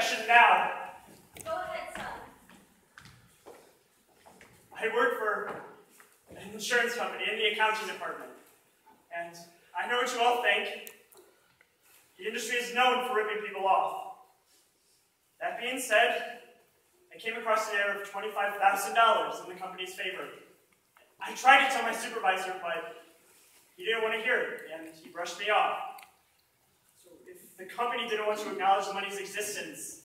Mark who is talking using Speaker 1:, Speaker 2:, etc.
Speaker 1: confession now.
Speaker 2: Go ahead, son.
Speaker 1: I work for an insurance company in the accounting department. And I know what you all think. The industry is known for ripping people off. That being said, I came across an error of $25,000 in the company's favor. I tried to tell my supervisor, but he didn't want to hear it, and he brushed me off. So if the company didn't want to acknowledge the money's existence,